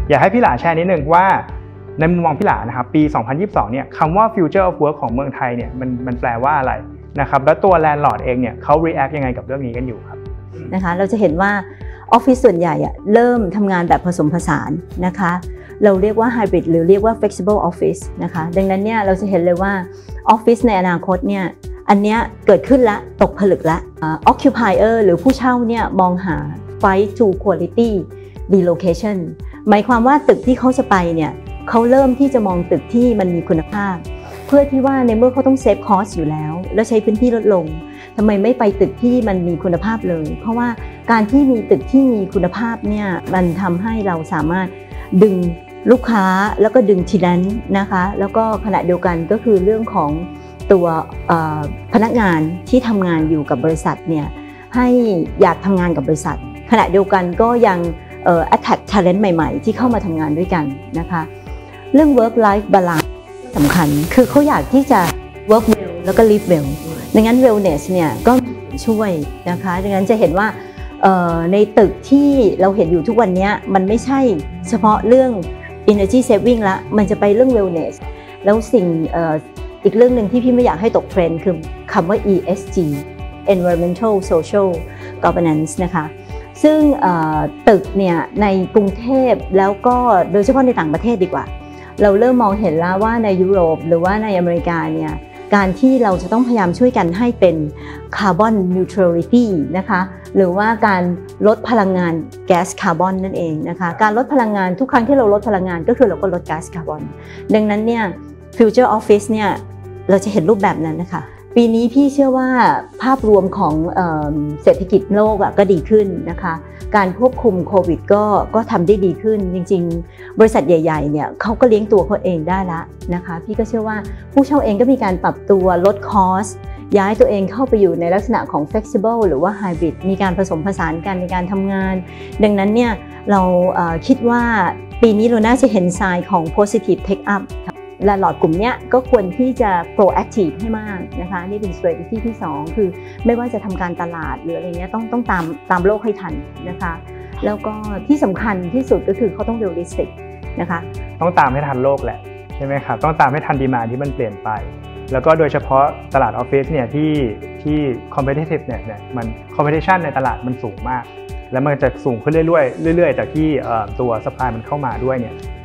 อยากให้พี่หลาแชร์นิดนึงว่าในมุมมองพี่หลานะครับปี 2022 เนี่ยคำว่า future of work ของเมืองไทยเนี่ยมันแปลว่าอะไรนะครับแล้วตัว landlord เองเนี่ยเขา react ยังไงกับเรื่องนี้กันอยู่ครับนะคะเราจะเห็นว่าออฟฟิศส่วนใหญ่เริ่มทำงานแบบผสมผสานนะคะเราเรียกว่า hybrid หรือเรียกว่า flexible office นะคะดังนั้นเนี่ยเราจะเห็นเลยว่าออฟฟิศในอนาคตเนี่ยอันเนี้ยเกิดขึ้นละตกผลึกละ occupier หรือผู้เช่าเนี่ยมองหา fight to quality relocation หมายความว่าตึกที่เขาจะไปเนี่ยเขาเริ่มที่จะมองตึกที่มันมีคุณภาพเพื่อที่ว่าในเมื่อเขาต้องเซฟคอสอยู่แล้วแล้วใช้พื้นที่ลดลงทำไมไม่ไปตึกที่มันมีคุณภาพเลยเพราะว่าการที่มีตึกที่มีคุณภาพเนี่ยมันทำให้เราสามารถดึงลูกค้าแล้วก็ดึงทีแนนต์นะคะแล้วก็ขณะเดียวกันก็คือเรื่องของตัวพนักงานที่ทำงานอยู่กับบริษัทเนี่ยให้อยากทำงานกับบริษัทขณะเดียวกันก็ยังattract talent ใหม่ๆที่เข้ามาทำงานด้วยกันนะคะเรื่อง work life balance สำคัญคือเขาอยากที่จะ work well แล้วก็ live well ดังนั้น wellness เนี่ยก็ช่วยนะคะดังนั้นจะเห็นว่าในตึกที่เราเห็นอยู่ทุกวันนี้มันไม่ใช่เฉพาะเรื่อง energy saving ละมันจะไปเรื่อง wellness แล้วสิ่งอีกเรื่องหนึ่งที่พี่ไม่อยากให้ตกเทรนด์คือคำว่า ESG environmental social governance นะคะซึ่งตึกเนี่ยในกรุงเทพแล้วก็โดยเฉพาะในต่างประเทศดีกว่าเราเริ่มมองเห็นแล้วว่าในยุโรปหรือว่าในอเมริกาเนี่ยการที่เราจะต้องพยายามช่วยกันให้เป็นคาร์บอนนิวทรัลิตี้นะคะหรือว่าการลดพลังงานแก๊สคาร์บอนนั่นเองนะคะการลดพลังงานทุกครั้งที่เราลดพลังงานก็คือเราก็ลดแก๊สคาร์บอนดังนั้นเนี่ยฟิวเจอร์ออฟฟิศเนี่ยเราจะเห็นรูปแบบนั้นนะคะปีนี้พี่เชื่อว่าภาพรวมของเศรษฐกิจโลกก็ดีขึ้นนะคะการควบคุมโควิดก็ทำได้ดีขึ้นจริงๆบริษัทใหญ่ๆเนี่ยเขาก็เลี้ยงตัวเขาเองได้ละนะคะพี่ก็เชื่อว่าผู้เช่าเองก็มีการปรับตัวลดคอสย้ายตัวเองเข้าไปอยู่ในลักษณะของ flexible หรือว่า hybrid มีการผสมผสานกันในการทำงานดังนั้นเนี่ยเราคิดว่าปีนี้เราน่าจะเห็น sign ของ positive take upและหลอดกลุ่มนี้ก็ควรที่จะ proactive ให้มากนะคะนี่เป็น strategy ที่2คือไม่ว่าจะทำการตลาดหรืออะไรเงี้ยต้องตามโลกให้ทันนะคะแล้วก็ที่สำคัญที่สุดก็คือเขาต้อง realistic นะคะต้องตามให้ทันโลกแหละใช่ไหมครับต้องตามให้ทันดีมานด์ที่มันเปลี่ยนไปแล้วก็โดยเฉพาะตลาดออฟฟิศเนี่ยที่ competitive เนี่ยมัน competition ในตลาดมันสูงมากแล้วมันจะสูงขึ้นเรื่อยๆจากที่ตัว supply มันเข้ามาด้วยเนี่ย